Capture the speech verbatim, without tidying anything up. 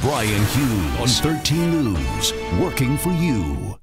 Brian Hughes on thirteen News, working for you.